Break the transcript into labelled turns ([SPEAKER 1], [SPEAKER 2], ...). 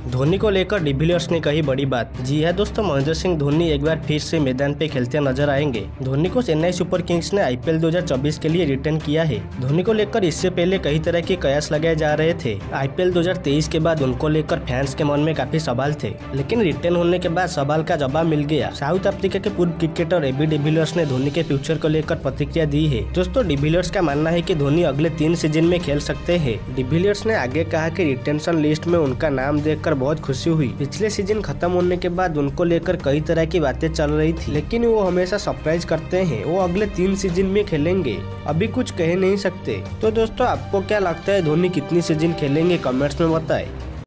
[SPEAKER 1] धोनी को लेकर डिविलियर्स ने कही बड़ी बात। जी है दोस्तों, महेंद्र सिंह धोनी एक बार फिर से मैदान पे खेलते नजर आएंगे। धोनी को चेन्नई सुपर किंग्स ने आईपीएल 2024 के लिए रिटर्न किया है। धोनी को लेकर इससे पहले कई तरह के कयास लगाए जा रहे थे। आईपीएल 2023 के बाद उनको लेकर फैंस के मन में काफी सवाल थे, लेकिन रिटर्न होने के बाद सवाल का जवाब मिल गया। साउथ अफ्रीका के पूर्व क्रिकेटर एबी डिविलियर्स ने धोनी के फ्यूचर को लेकर प्रतिक्रिया दी है। दोस्तों, डिविलियर्स का मानना है कि धोनी अगले 3 सीजन में खेल सकते हैं। डिविलियर्स ने आगे कहा कि रिटेंशन लिस्ट में उनका नाम देखकर बहुत खुशी हुई। पिछले सीजन खत्म होने के बाद उनको लेकर कई तरह की बातें चल रही थी, लेकिन वो हमेशा सरप्राइज करते हैं। वो अगले 3 सीजन में खेलेंगे, अभी कुछ कह नहीं सकते। तो दोस्तों, आपको क्या लगता है धोनी कितनी सीजन खेलेंगे? कमेंट्स में बताएं।